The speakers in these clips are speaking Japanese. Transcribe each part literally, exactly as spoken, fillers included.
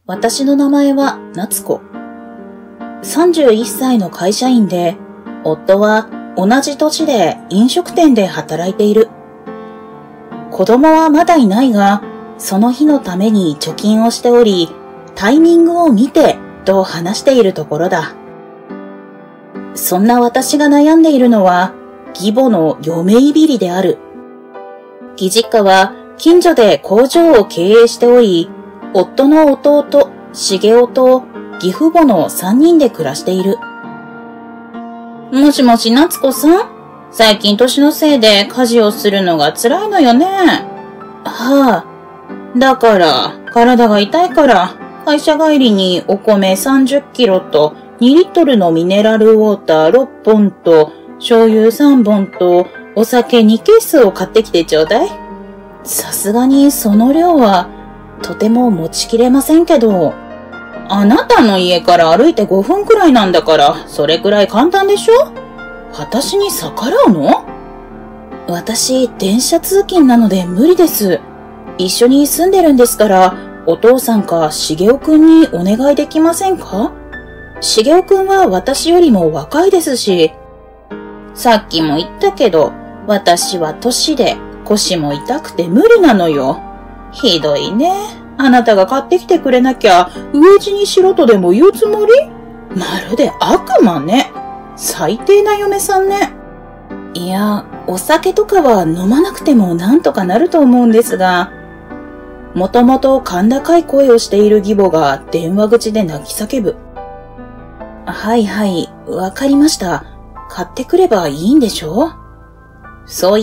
私の名前は夏子。さんじゅういっさいの会社員で、夫は同じ年で飲食店で働いている。子供はまだいないが、その日のために貯金をしており、タイミングを見てと話しているところだ。そんな私が悩んでいるのは、義母の嫁いびりである。義実家は近所で工場を経営しており、夫の弟、重夫と義父母のさんにんで暮らしている。もしもし夏子さん、最近年のせいで家事をするのが辛いのよね。はあ、だから体が痛いから会社帰りにお米さんじゅっキロとにリットルのミネラルウォーターろっぽんと醤油さんぼんとお酒にケースを買ってきてちょうだい。さすがにその量はとても持ちきれませんけど。あなたの家から歩いてごふんくらいなんだから、それくらい簡単でしょ？私に逆らうの？私、電車通勤なので無理です。一緒に住んでるんですから、お父さんか重夫くんにお願いできませんか？重夫くんは私よりも若いですし。さっきも言ったけど、私は年で腰も痛くて無理なのよ。ひどいね。あなたが買ってきてくれなきゃ、飢え死にしろとでも言うつもり？まるで悪魔ね。最低な嫁さんね。いや、お酒とかは飲まなくてもなんとかなると思うんですが、もともと甲高い声をしている義母が電話口で泣き叫ぶ。はいはい、わかりました。買ってくればいいんでしょ？そう言って、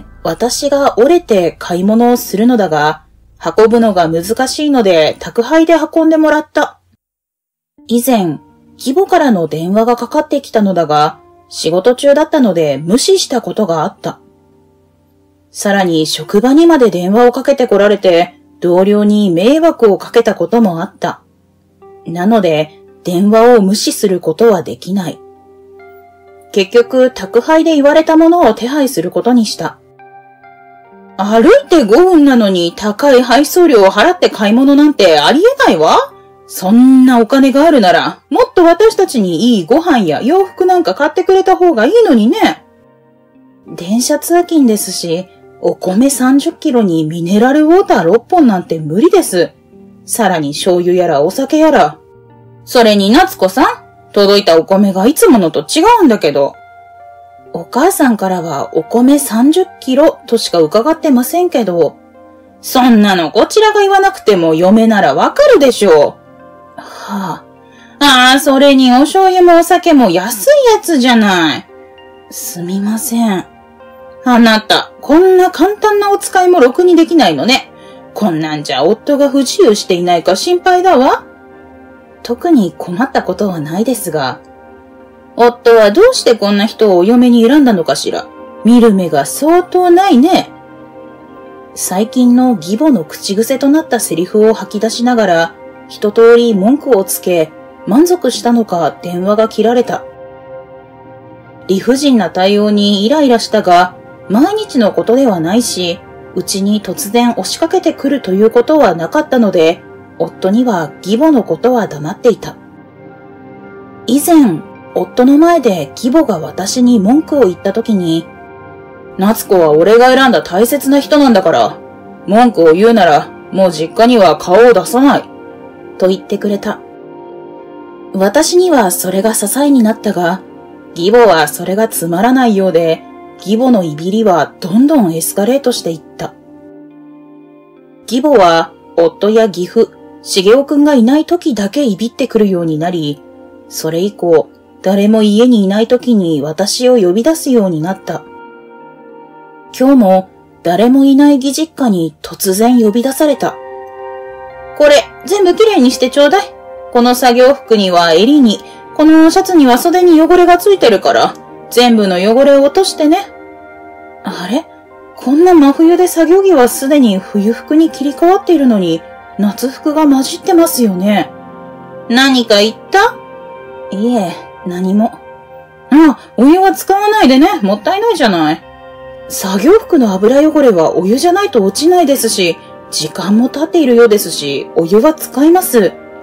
私が折れて買い物をするのだが、運ぶのが難しいので宅配で運んでもらった。以前、義母からの電話がかかってきたのだが、仕事中だったので無視したことがあった。さらに職場にまで電話をかけてこられて、同僚に迷惑をかけたこともあった。なので、電話を無視することはできない。結局、宅配で言われたものを手配することにした。歩いてごふんなのに高い配送料を払って買い物なんてありえないわ。そんなお金があるなら、もっと私たちにいいご飯や洋服なんか買ってくれた方がいいのにね。電車通勤ですし、お米さんじゅっキロにミネラルウォーターろっぽんなんて無理です。さらに醤油やらお酒やら。それに夏子さん、届いたお米がいつものと違うんだけど。お母さんからはお米さんじゅっキロとしか伺ってませんけど、そんなのこちらが言わなくても嫁ならわかるでしょう。はあ、ああ、それにお醤油もお酒も安いやつじゃない。すみません。あなた、こんな簡単なお使いもろくにできないのね。こんなんじゃ夫が不自由していないか心配だわ。特に困ったことはないですが、夫はどうしてこんな人をお嫁に選んだのかしら。見る目が相当ないね。最近の義母の口癖となったセリフを吐き出しながら、一通り文句をつけ、満足したのか電話が切られた。理不尽な対応にイライラしたが、毎日のことではないし、うちに突然押しかけてくるということはなかったので、夫には義母のことは黙っていた。以前、夫の前で義母が私に文句を言ったときに、夏子は俺が選んだ大切な人なんだから、文句を言うならもう実家には顔を出さない、と言ってくれた。私にはそれが支えになったが、義母はそれがつまらないようで、義母のいびりはどんどんエスカレートしていった。義母は夫や義父、重夫くんがいない時だけいびってくるようになり、それ以降、誰も家にいない時に私を呼び出すようになった。今日も誰もいない義実家に突然呼び出された。これ、全部きれいにしてちょうだい。この作業服には襟に、このシャツには袖に汚れがついてるから、全部の汚れを落としてね。あれ？こんな真冬で作業着はすでに冬服に切り替わっているのに、夏服が混じってますよね。何か言った？いえ、何も。あ、お湯は使わないでね。もったいないじゃない。作業服の油汚れはお湯じゃないと落ちないですし、時間も経っているようですし、お湯は使います。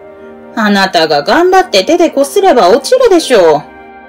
あなたが頑張って手でこすれば落ちるでしょう。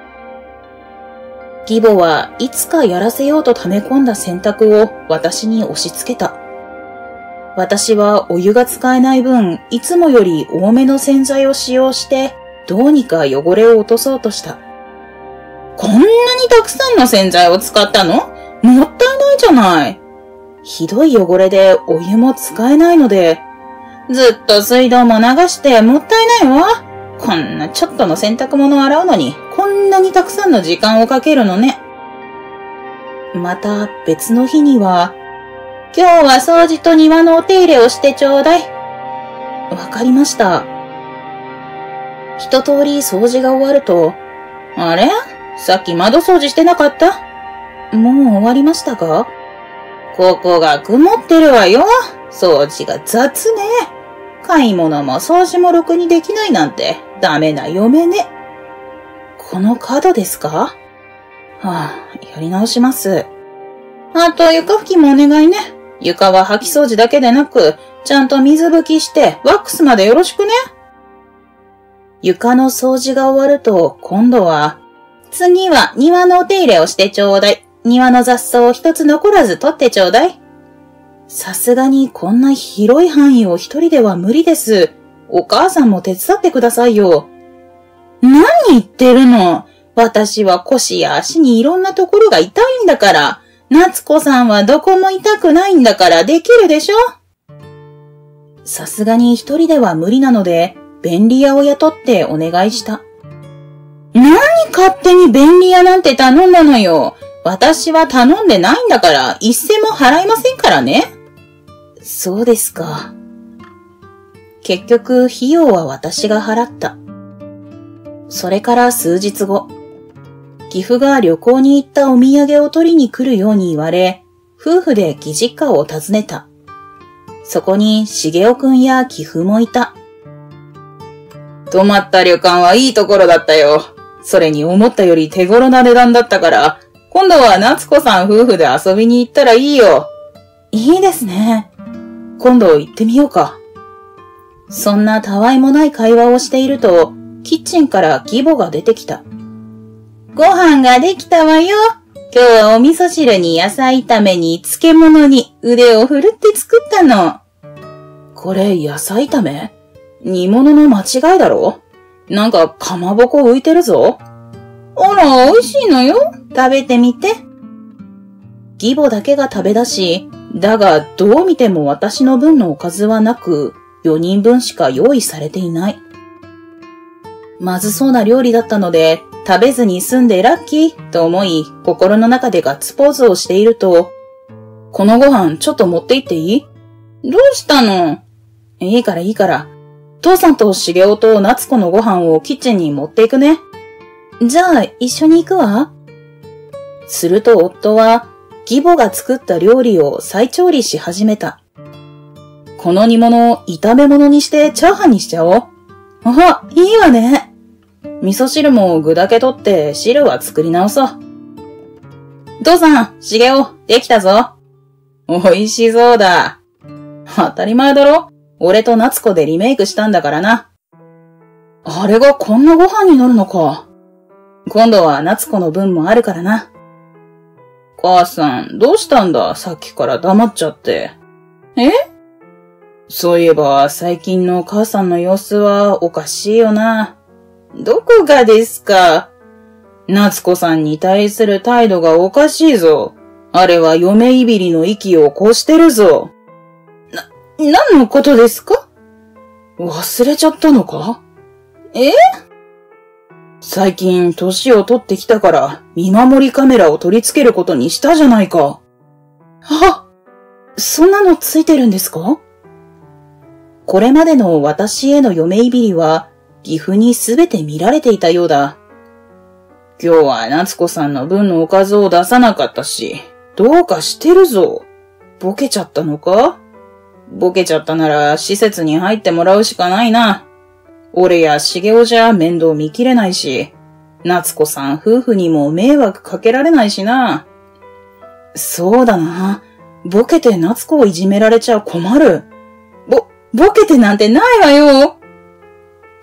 義母はいつかやらせようと溜め込んだ洗濯を私に押し付けた。私はお湯が使えない分、いつもより多めの洗剤を使用して、どうにか汚れを落とそうとした。こんなにたくさんの洗剤を使ったの？もったいないじゃない。ひどい汚れでお湯も使えないので、ずっと水道も流してもったいないわ。こんなちょっとの洗濯物を洗うのに、こんなにたくさんの時間をかけるのね。また別の日には、今日は掃除と庭のお手入れをしてちょうだい。わかりました。一通り掃除が終わると、あれ？さっき窓掃除してなかった？もう終わりましたか？ここが曇ってるわよ。掃除が雑ね。買い物も掃除もろくにできないなんてダメな嫁ね。この角ですか？はあ、やり直します。あと床拭きもお願いね。床は掃き掃除だけでなく、ちゃんと水拭きしてワックスまでよろしくね。床の掃除が終わると、今度は、次は庭のお手入れをしてちょうだい。庭の雑草を一つ残らず取ってちょうだい。さすがにこんな広い範囲を一人では無理です。お母さんも手伝ってくださいよ。何言ってるの？私は腰や足にいろんなところが痛いんだから。夏子さんはどこも痛くないんだからできるでしょ？さすがに一人では無理なので、便利屋を雇ってお願いした。何勝手に便利屋なんて頼んだのよ。私は頼んでないんだから、一銭も払いませんからね。そうですか。結局、費用は私が払った。それから数日後、義父が旅行に行ったお土産を取りに来るように言われ、夫婦で義実家を訪ねた。そこに茂雄くんや義父もいた。泊まった旅館はいいところだったよ。それに思ったより手頃な値段だったから、今度は夏子さん夫婦で遊びに行ったらいいよ。いいですね。今度行ってみようか。そんなたわいもない会話をしていると、キッチンから義母が出てきた。ご飯ができたわよ。今日はお味噌汁に野菜炒めに漬物に腕を振るって作ったの。これ野菜炒め？煮物の間違いだろ？なんかかまぼこ浮いてるぞ。あら、美味しいのよ。食べてみて。義母だけが食べ出し、だがどう見ても私の分のおかずはなく、よにんぶんしか用意されていない。まずそうな料理だったので、食べずに済んでラッキーと思い、心の中でガッツポーズをしていると、このご飯ちょっと持って行っていい？どうしたの？いいからいいから。父さんと茂雄と夏子のご飯をキッチンに持っていくね。じゃあ一緒に行くわ。すると夫は、義母が作った料理を再調理し始めた。この煮物を炒め物にしてチャーハンにしちゃおう。あ、いいわね。味噌汁も具だけ取って汁は作り直そう。父さん、茂雄、できたぞ。美味しそうだ。当たり前だろ。俺と夏子でリメイクしたんだからな。あれがこんなご飯になるのか。今度は夏子の分もあるからな。母さん、どうしたんだ？さっきから黙っちゃって。え？そういえば、最近の母さんの様子はおかしいよな。どこがですか？夏子さんに対する態度がおかしいぞ。あれは嫁いびりの域を越してるぞ。な、何のことですか？忘れちゃったのか？え？最近年を取ってきたから見守りカメラを取り付けることにしたじゃないか。は、そんなのついてるんですか？これまでの私への嫁いびりは義父にすべて見られていたようだ。今日は夏子さんの分のおかずを出さなかったし、どうかしてるぞ。ボケちゃったのか？ボケちゃったなら施設に入ってもらうしかないな。俺や茂雄じゃ面倒見きれないし、夏子さん夫婦にも迷惑かけられないしな。そうだな。ボケて夏子をいじめられちゃ困る。ぼ、ボケてなんてないわよ。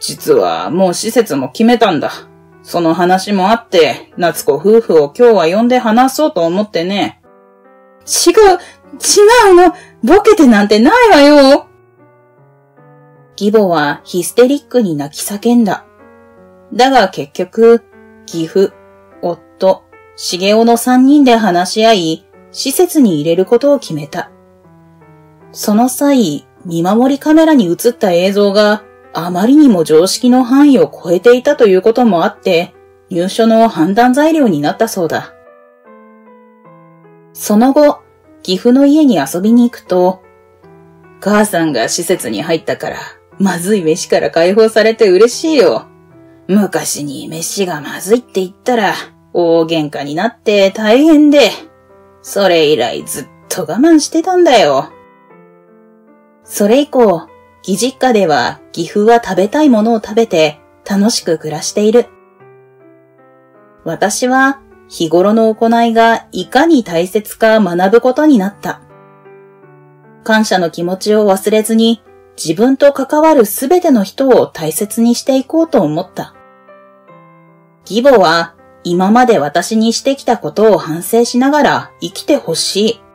実はもう施設も決めたんだ。その話もあって、夏子夫婦を今日は呼んで話そうと思ってね。違う、違うの、ボケてなんてないわよ。義母はヒステリックに泣き叫んだ。だが結局、義父、夫、茂雄の三人で話し合い、施設に入れることを決めた。その際、見守りカメラに映った映像があまりにも常識の範囲を超えていたということもあって、入所の判断材料になったそうだ。その後、義父の家に遊びに行くと、母さんが施設に入ったから、まずい飯から解放されて嬉しいよ。昔に飯がまずいって言ったら、大喧嘩になって大変で、それ以来ずっと我慢してたんだよ。それ以降、義実家では義父は食べたいものを食べて楽しく暮らしている。私は日頃の行いがいかに大切か学ぶことになった。感謝の気持ちを忘れずに自分と関わるすべての人を大切にしていこうと思った。義母は今まで私にしてきたことを反省しながら生きてほしい。